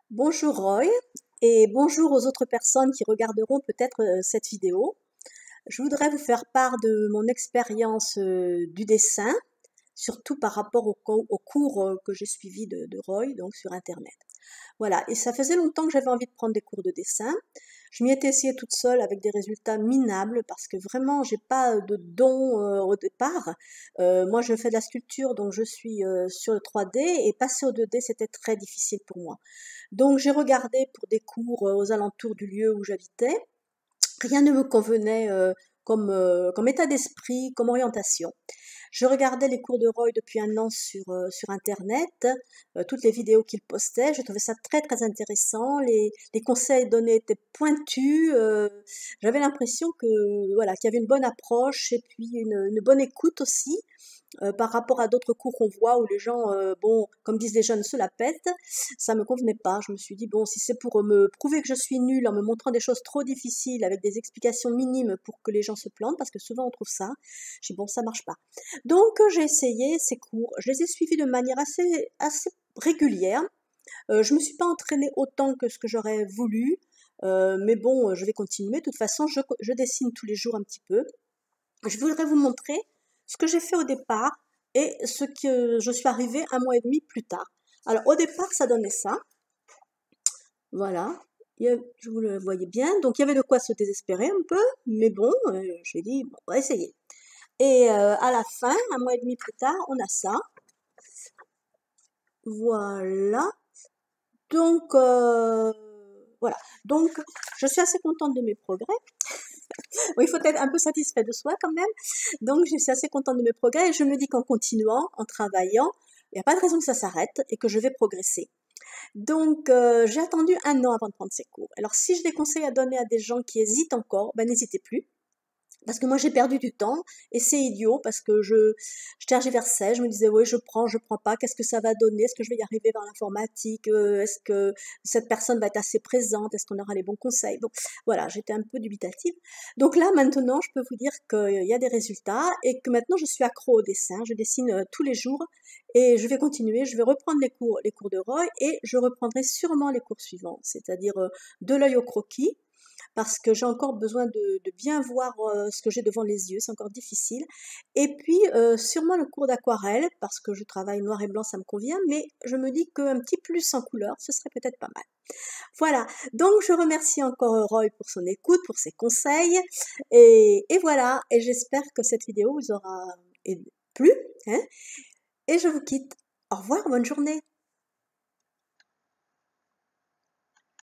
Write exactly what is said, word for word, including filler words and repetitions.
Bonjour Roy et bonjour aux autres personnes qui regarderont peut-être euh, cette vidéo. Je voudrais vous faire part de mon expérience euh, du dessin, surtout par rapport au, co- au cours euh, que j'ai suivi de, de Roy, donc sur Internet. Voilà, et ça faisait longtemps que j'avais envie de prendre des cours de dessin. Je m'y étais essayée toute seule avec des résultats minables parce que vraiment j'ai pas de don euh, au départ. Euh, moi je fais de la sculpture donc je suis euh, sur le trois D et passer au deux D c'était très difficile pour moi. Donc j'ai regardé pour des cours euh, aux alentours du lieu où j'habitais. Rien ne me convenait euh, comme, euh, comme état d'esprit, comme orientation. Je regardais les cours de Roy depuis un an sur, euh, sur Internet, euh, toutes les vidéos qu'il postait. Je trouvais ça très très intéressant. Les, les conseils donnés étaient pointus. euh, J'avais l'impression que voilà qu'il y avait une bonne approche et puis une, une bonne écoute aussi. Euh, par rapport à d'autres cours qu'on voit où les gens, euh, bon, comme disent les jeunes, se la pètent, ça me convenait pas. Je me suis dit, bon, si c'est pour me prouver que je suis nulle en me montrant des choses trop difficiles avec des explications minimes pour que les gens se plantent, parce que souvent on trouve ça, j'ai dit, bon, ça marche pas. Donc, euh, j'ai essayé ces cours. Je les ai suivis de manière assez, assez régulière. Euh, je me suis pas entraînée autant que ce que j'aurais voulu. Euh, mais bon, je vais continuer. De toute façon, je, je dessine tous les jours un petit peu. Je voudrais vous montrer ce que j'ai fait au départ et ce que je suis arrivée un mois et demi plus tard. Alors au départ, ça donnait ça. Voilà. Il y a- je vous le voyez bien. Donc il y avait de quoi se désespérer un peu, mais bon, euh, j'ai dit, bon, on va essayer. Et euh, à la fin, un mois et demi plus tard, on a ça. Voilà. Donc, euh, voilà. Donc, je suis assez contente de mes progrès. Oui, il faut être un peu satisfait de soi quand même. Donc, je suis assez contente de mes progrès et je me dis qu'en continuant, en travaillant, il n'y a pas de raison que ça s'arrête et que je vais progresser. Donc, euh, j'ai attendu un an avant de prendre ces cours. Alors, si je des conseils à donner à des gens qui hésitent encore, ben, n'hésitez plus. Parce que moi j'ai perdu du temps et c'est idiot parce que je, je tergiversais, je me disais oui je prends, je prends pas, qu'est-ce que ça va donner, est-ce que je vais y arriver dans l'informatique, euh, est-ce que cette personne va être assez présente, est-ce qu'on aura les bons conseils. Bon voilà, j'étais un peu dubitative. Donc là maintenant je peux vous dire qu'il y a des résultats et que maintenant je suis accro au dessin, je dessine euh, tous les jours et je vais continuer, je vais reprendre les cours, les cours de Roy et je reprendrai sûrement les cours suivants, c'est-à-dire euh, de l'œil au croquis parce que j'ai encore besoin de, de bien voir euh, ce que j'ai devant les yeux, c'est encore difficile. Et puis euh, sûrement le cours d'aquarelle, parce que je travaille noir et blanc, ça me convient, mais je me dis qu'un petit plus en couleur, ce serait peut-être pas mal. Voilà, donc je remercie encore Roy pour son écoute, pour ses conseils, et, et voilà, et j'espère que cette vidéo vous aura plu, hein, et je vous quitte. Au revoir, bonne journée.